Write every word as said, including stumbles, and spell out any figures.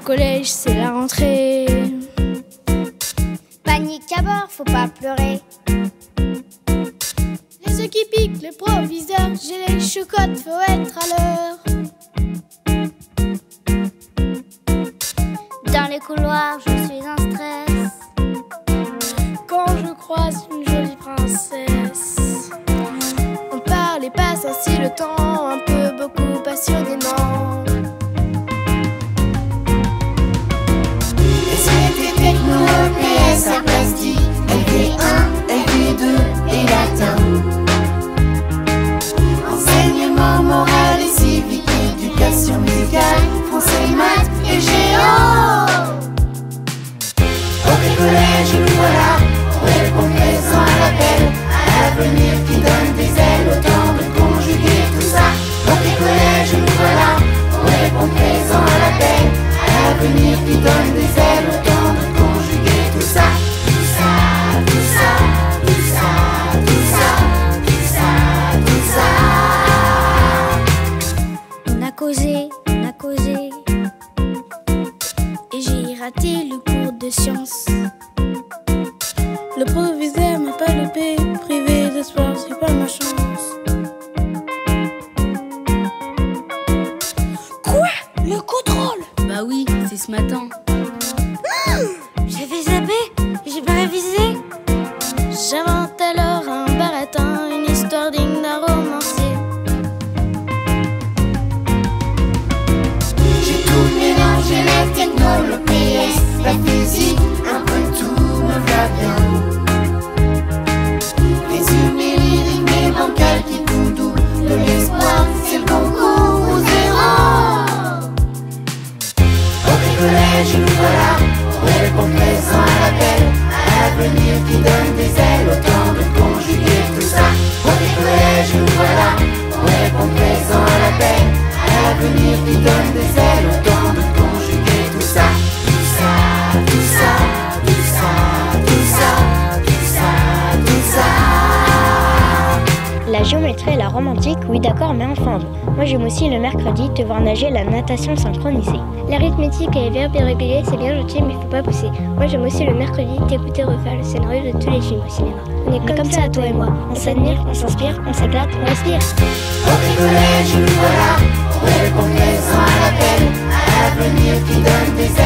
collège, c'est la rentrée. Panique à bord, faut pas pleurer. Les œufs qui piquent, le proviseur, j'ai les chocottes, faut être à l'heure. Dans les couloirs, je suis en stress. Quand je croise une jolie princesse, on parle et passe ainsi le temps, un peu, beaucoup, passionnément. S V T, techno, P S, art plastique, L V un, L V deux et latin. Enseignement moral et civique, éducation musicale, français, maths et géo. Au bricolage, nous voilà, on répond présent à l'appel, à l'avenir qui donne des ailes, autant de conjuguer tout ça. Au bricolage, nous voilà, on répond présent à l'appel, à l'avenir qui donne des ailes, autant de conjuguer tout ça. Tout ça, tout ça, tout ça, tout ça, tout ça, tout ça. On a causé, on a causé, Et j'ai raté le cours de sciences. Le proviseur m'a pas loupé, privé d'espoir, c'est pas ma chance. Quoi? Le contrôle? Bah oui, c'est ce matin. j'avais zappé, j'ai pas révisé. J'invente alors un baratin, une histoire digne d'un romancier. J'ai tout mélangé, la techno, le P S, la physique, un peu tout me va bien. Résumé lyrique mais bancal qui tout doux, de l'espoir, c'est le concours au zéro. Au bricolage, nous voilà, on répond présent à l'appel, à l'avenir qui donne des ailes, autant de conjuguer tout ça. Au bricolage, nous voilà, on répond présent à l'appel, à l'avenir qui donne des ailes, autant de conjuguer tout ça. Tout ça, tout ça, tout ça, tout ça, tout ça, tout ça. La géométrie et la romantique, oui d'accord, mais enfin. Moi j'aime aussi le mercredi te voir nager la natation synchronisée. L'arithmétique et les verbes irréguliers, c'est bien gentil, mais faut pas pousser. Moi j'aime aussi le mercredi t'écouter refaire le scénario de tous les films au cinéma. On est comme, comme ça, toi et moi. On s'admire, on s'inspire, on s'éclate, on respire. Au bricolage, nous voilà, on répond présent à l'appel, à l'avenir qui donne des